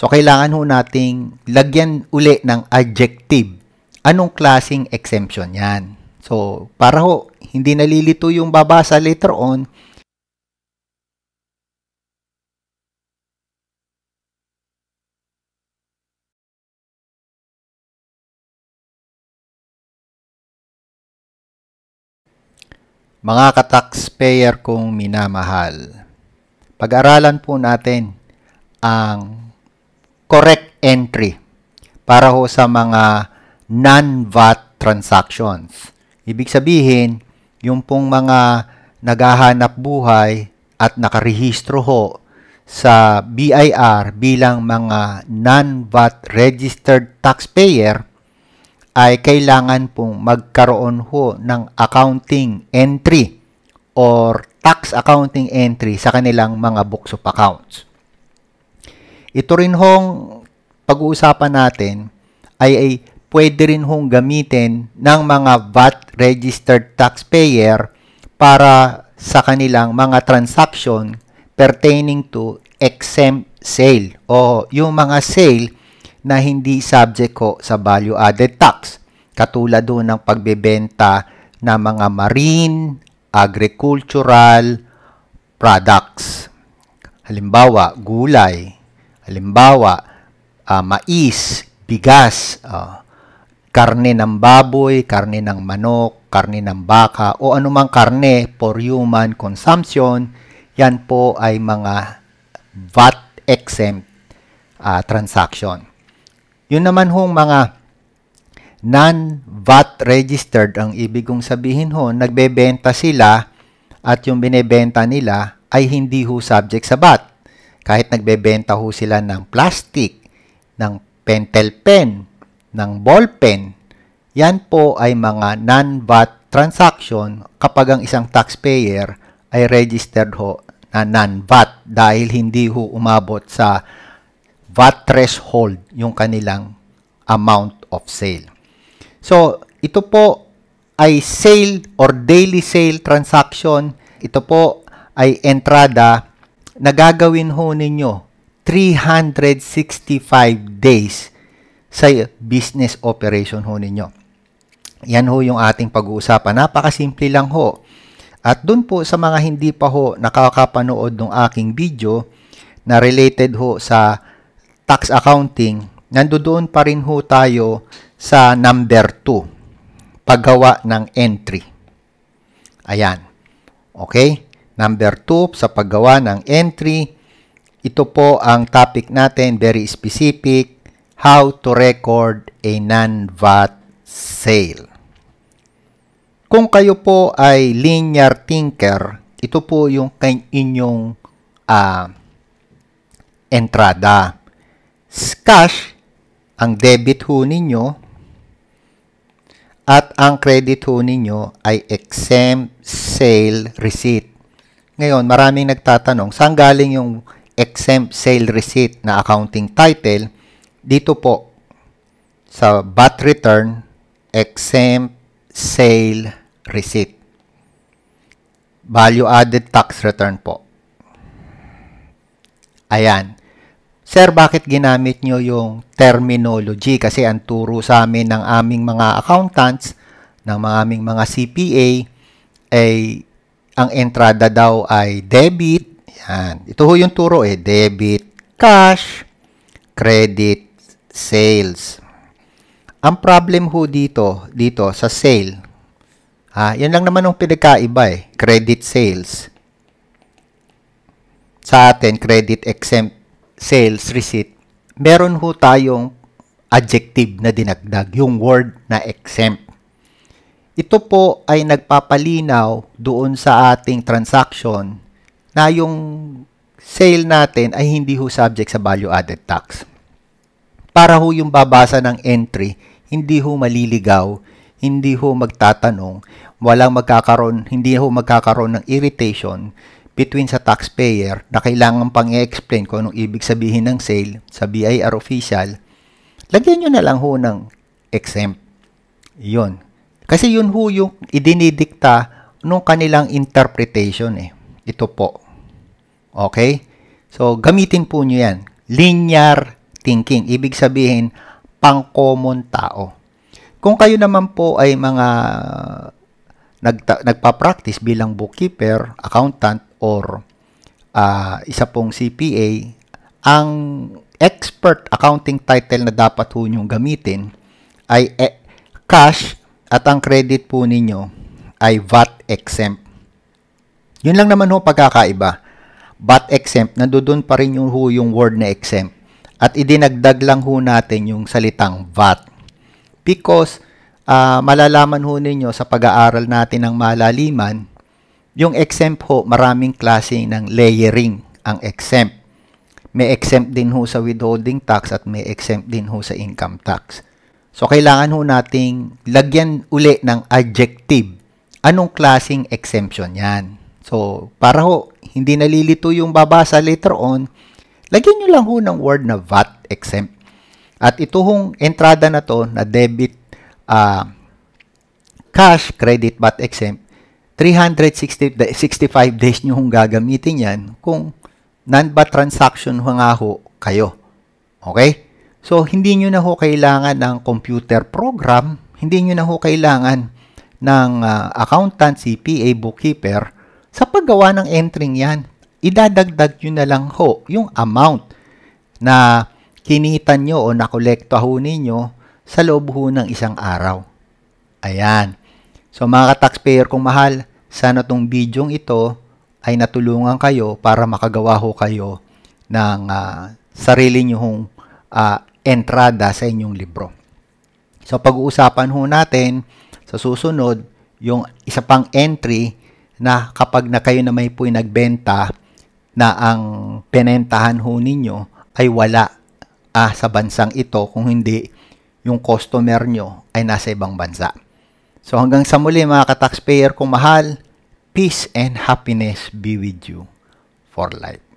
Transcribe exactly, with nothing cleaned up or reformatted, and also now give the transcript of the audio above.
So, kailangan ho nating lagyan uli ng adjective. Anong klaseng exemption yan? So, para ho, hindi nalilito yung babasa later on, mga ka-taxpayer kong minamahal, pag-aralan po natin ang correct entry para ho sa mga non V A T transactions. Ibig sabihin, yung pong mga naghahanap buhay at nakarehistro ho sa B I R bilang mga non V A T registered taxpayer ay kailangan pong magkaroon ho ng accounting entry or tax accounting entry sa kanilang mga books of accounts. Ito rin hong pag-uusapan natin ay, ay pwede rin hong gamitin ng mga V A T registered taxpayer para sa kanilang mga transaction pertaining to exempt sale o yung mga sale na hindi subject ko sa value-added tax. Katulad doon ng pagbebenta ng mga marine, agricultural products. Halimbawa, gulay. Halimbawa, uh, mais, bigas, uh, karne ng baboy, karne ng manok, karne ng baka, o anumang karne for human consumption. Yan po ay mga V A T-exempt uh, transaction. Yun naman hong mga non-V A T registered, ang ibig kong sabihin ho, nagbebenta sila at yung binebenta nila ay hindi ho subject sa V A T. Kahit nagbebenta ho sila ng plastic, ng pentel pen, ng ball pen, yan po ay mga non-V A T transaction kapag ang isang taxpayer ay registered ho na non-V A T dahil hindi ho umabot sa V A T threshold yung kanilang amount of sale. So, ito po ay sale or daily sale transaction. Ito po ay entrada na gagawin ho ninyo three hundred sixty-five days sa business operation ho ninyo. Yan ho yung ating pag-uusapan. Napakasimple lang ho. At dun po sa mga hindi pa ho nakakapanood ng aking video na related ho sa tax accounting, nandoon pa rin ho tayo sa number two, paggawa ng entry. Ayan. Okay? Number two, sa paggawa ng entry, ito po ang topic natin, very specific, how to record a non-V A T sale. Kung kayo po ay linear thinker, ito po yung inyong uh, entrada. Cash, ang debit ho ninyo, at ang credit ho ninyo ay exempt sale receipt. Ngayon, maraming nagtatanong, saan galing yung exempt sale receipt na accounting title? Dito po, sa V A T return, exempt sale receipt. Value-added tax return po. Ayan. Sir, bakit ginamit nyo yung terminology? Kasi ang turo sa amin ng aming mga accountants, ng mga aming mga C P A, ay ang entrada daw ay debit. Yan. Ito ho yung turo eh. Debit, cash, credit, sales. Ang problem ho dito, dito sa sale, ha, yan lang naman ang pinagkaiba eh. Credit sales. Sa atin, credit exempt sales receipt, meron ho tayong adjective na dinagdag, yung word na exempt. Ito po ay nagpapalinaw doon sa ating transaction na yung sale natin ay hindi ho subject sa value-added tax. Para ho yung babasa ng entry, hindi ho maliligaw, hindi ho magtatanong, walang magkakaroon, hindi ho magkakaroon ng irritation between sa taxpayer na kailangan pang i-explain kung anong ibig sabihin ng sale sa B I R official. Lagyan nyo na lang ho ng exempt. Yun. Kasi yun ho yung idinidikta nung kanilang interpretation eh. Ito po. Okay? So, gamitin po nyo yan. Linear thinking. Ibig sabihin, pang-common tao. Kung kayo naman po ay mga nagta- nagpa-practice bilang bookkeeper, accountant, or uh, isa pong C P A, ang expert accounting title na dapat po nyong gamitin ay e- cash at ang credit po ninyo ay V A T exempt. Yun lang naman ho pagkakaiba. V A T exempt, nandoon pa rin yung, yung word na exempt. At idinagdag lang ho natin yung salitang V A T. Because uh, malalaman ho ninyo sa pag-aaral natin ng malaliman, yung exempt ho, maraming klase ng layering ang exempt. May exempt din ho sa withholding tax at may exempt din ho sa income tax. So, kailangan ho nating lagyan uli ng adjective. Anong klaseng exemption yan? So, para ho, hindi nalilito yung babasa later on, lagyan nyo lang ho ng word na V A T exempt. At ito hong entrada na to na debit, uh, cash, credit, V A T exempt, three hundred sixty-five days nyo hong gagamitin yan kung non-V A T transaction ho nga ho kayo. Okay? So, hindi nyo na ho kailangan ng computer program, hindi nyo na ho kailangan ng uh, accountant, C P A, bookkeeper sa paggawa ng entry yan. Idadagdag nyo na lang ho yung amount na kinita nyo o nakolekta ho ninyo sa loob ho ng isang araw. Ayan. So mga ka-taxpayer kong mahal, sana tong bidyong ito ay natulungan kayo para makagawa ho kayo ng uh, sarili nyo hong uh, entrada sa inyong libro. So pag-uusapan ho natin sa susunod yung isa pang entry na kapag na kayo na may po'y nagbenta na ang penentahan ho ninyo ay wala ah, sa bansang ito kung hindi yung customer nyo ay nasa ibang bansa. So hanggang sa muli mga ka-taxpayer kong mahal, peace and happiness be with you for life.